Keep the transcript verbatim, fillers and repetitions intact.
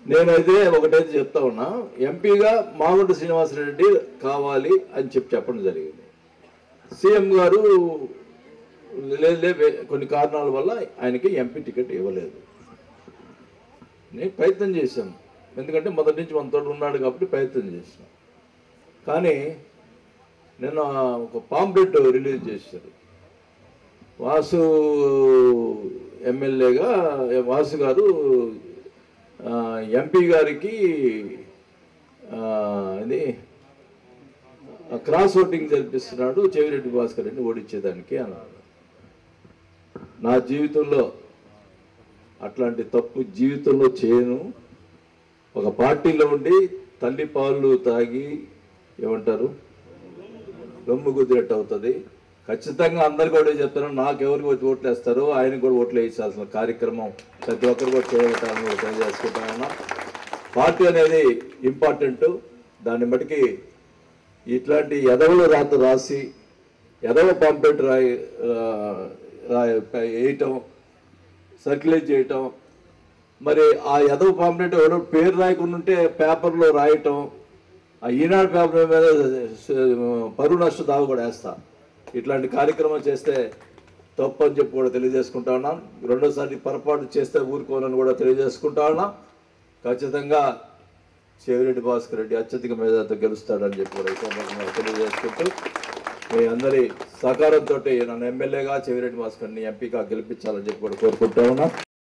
నేనైతే ఒకటైతే చెప్తా ఉన్నా, ఎంపీగా మాగుంట శ్రీనివాసరెడ్డి కావాలి అని చెప్పి చెప్పడం జరిగింది. సీఎం గారు లేదు కొన్ని కారణాల వల్ల ఆయనకి ఎంపీ టికెట్ ఇవ్వలేదు. నేను ప్రయత్నం చేశాను, ఎందుకంటే మొదటి నుంచి మన తోడు ఉన్నాడు కాబట్టి ప్రయత్నం చేశాను. కానీ నిన్న ఒక పాంప్లెట్ రిలీజ్ చేశారు. వాసు ఎమ్మెల్యేగా వాసు గారు ఎంపీ గారికి ఇది క్రాస్ ఓటింగ్ జరిపిస్తున్నాడు చెవిరెడ్డి భాస్కర్ రెడ్డిని ఓడించేదానికి అన్నాడు. నా జీవితంలో అట్లాంటి తప్పు జీవితంలో చేయను. ఒక పార్టీలో ఉండి తల్లి పాలు తాగి ఏమంటారు రొమ్ము కుదిరెట్టు అవుతుంది. ఖచ్చితంగా అందరు కూడా చెప్తారు, నాకు ఎవరికి ఓట్లు వేస్తారో ఆయనకు కూడా ఓట్లు వేయించాల్సిన కార్యక్రమం ప్రతి ఒక్కరు కూడా చేయగలటాలని తెలియజేసుకుంటామన్నా. పార్టీ అనేది ఇంపార్టెంట్. దాన్ని బట్టి ఇట్లాంటి ఎదవలు రాత రాసి ఎదవ పాంప్లెట్ రాయి వేయటం, సర్క్యులేట్ చేయటం, మరి ఆ ఎదవ పాంప్లెట్ ఎవరో పేరు రాయకుండా ఉంటే పేపర్లో రాయటం, ఆ ఈనాడు పేపర్ మీద పరువు నష్ట దావ కూడా వేస్తా. ఇట్లాంటి కార్యక్రమం చేస్తే తప్పు అని చెప్పి కూడా తెలియజేసుకుంటా ఉన్నాం. రెండోసారి పొరపాటు చేస్తే ఊరుకోనని కూడా తెలియజేసుకుంటా ఉన్నాం. ఖచ్చితంగా చెవిరెడ్డి భాస్కర్ రెడ్డి అత్యధిక మేధాతో గెలుస్తాడని చెప్పి కూడా తెలియజేసుకుంటూ మీ అందరి సహకారంతో నన్ను ఎమ్మెల్యేగా చెవిరెడ్డి భాస్కర్ని ఎంపీగా గెలిపించాలని చెప్పి కూడా కోరుకుంటా ఉన్నా.